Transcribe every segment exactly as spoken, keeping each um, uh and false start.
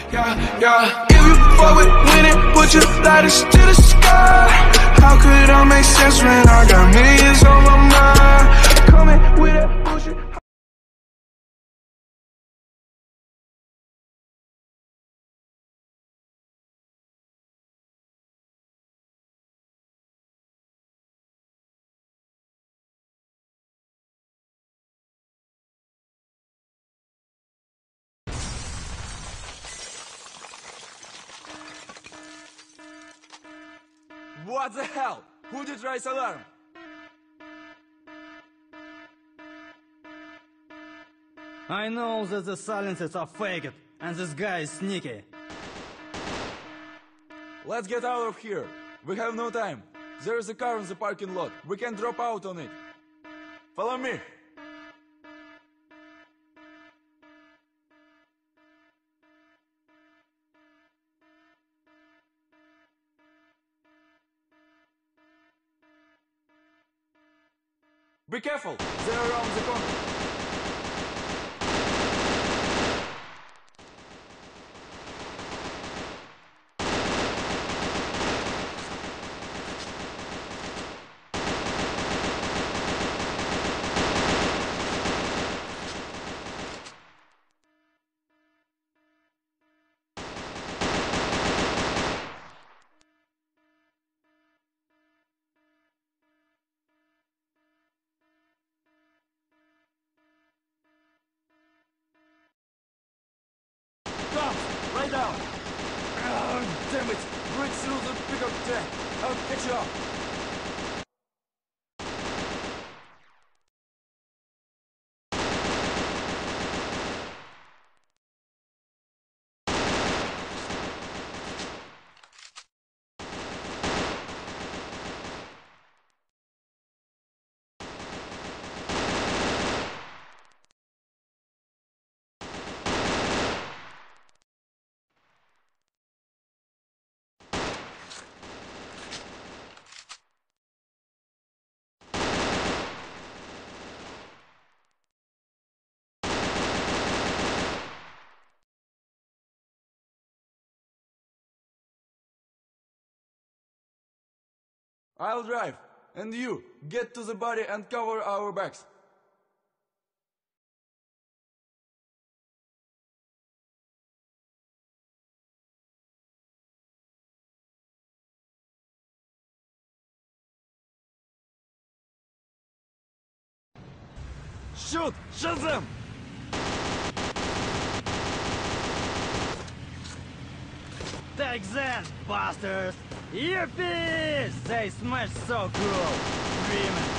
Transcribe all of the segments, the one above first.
Yeah, yeah. If you fuck with winning, put your lighters to the sky. How could I make sense when I got millions on my mind? Coming with that bullshit. What the hell? Who did raise alarm? I know that the silencers are faked, and this guy is sneaky. Let's get out of here. We have no time. There is a car in the parking lot. We can drop out on it. Follow me. Be careful! They're around the corner. Come! Right down! Oh, damn it! Break through the pickup track! I'll catch you up! I'll drive, and you, get to the body and cover our backs. Shoot! Shoot them! Take that, bastards! Yippee! They smashed so cool! Dreaming!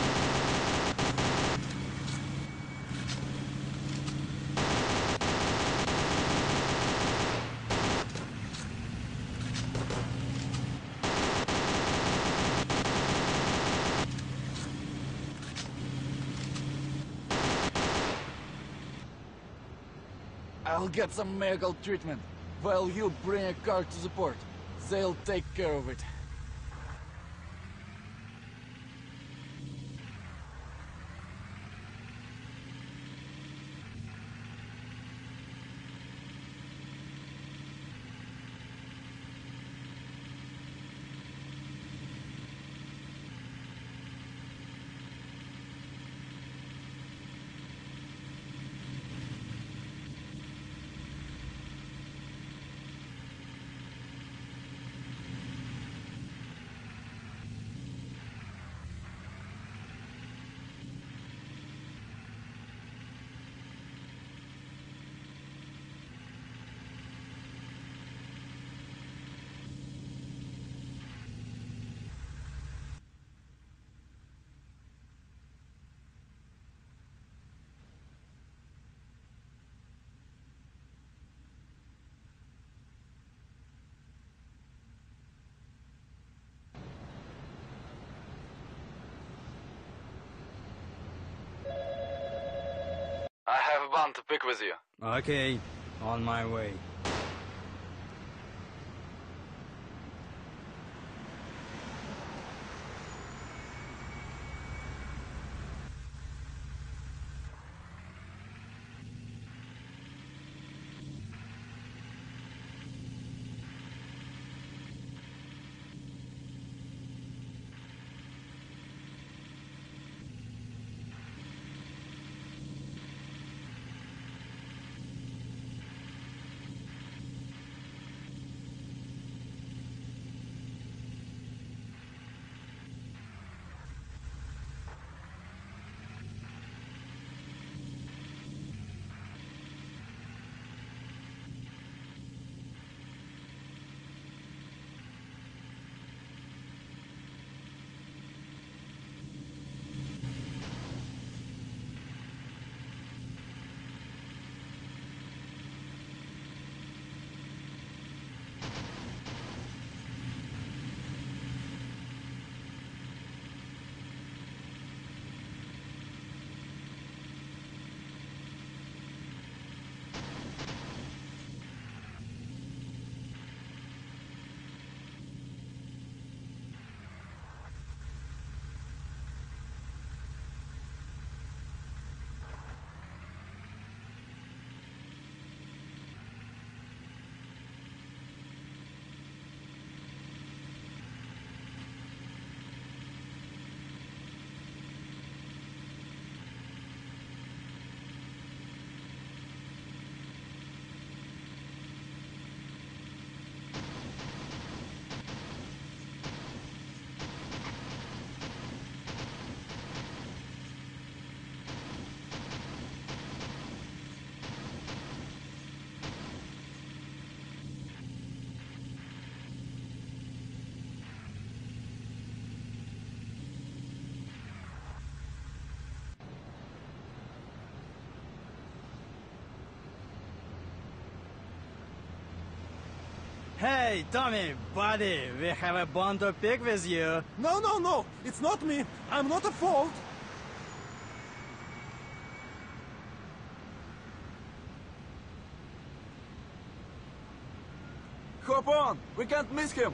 I'll get some medical treatment, while you bring a car to the port. They'll take care of it. I have a bun to pick with you. Okay, on my way. Hey, Tommy, buddy, we have a bone to pick with you. No, no, no! It's not me! I'm not at fault! Hop on! We can't miss him!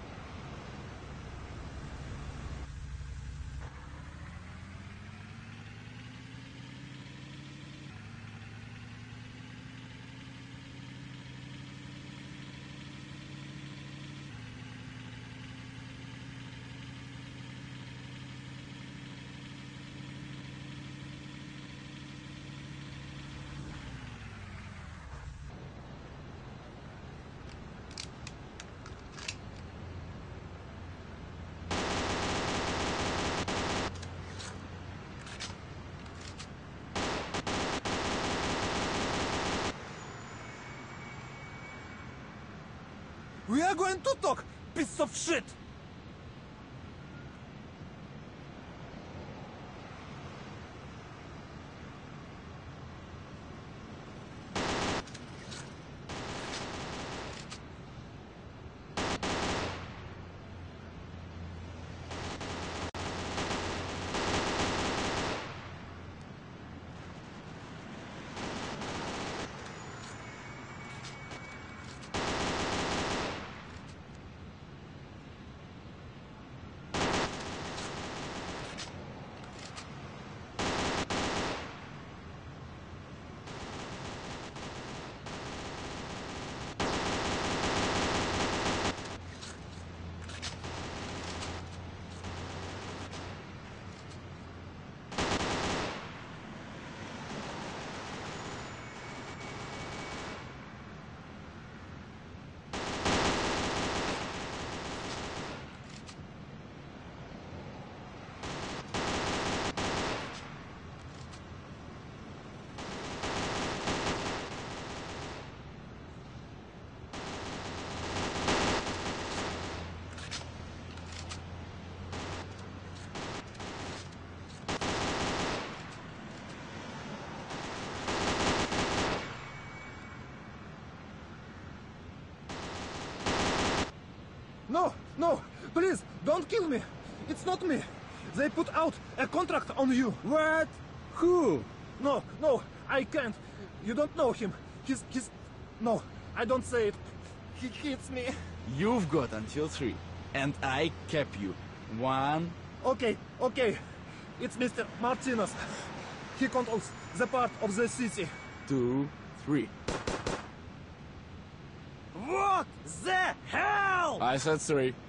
We are going to talk, piece of shit! No, no, please, don't kill me. It's not me. They put out a contract on you. What? Who? No, no, I can't. You don't know him. He's, he's... No, I don't say it. He hits me. You've got until three, and I cap you. One... Okay, okay. It's Mister Martinez. He controls the part of the city. Two, three. What the hell? I said three.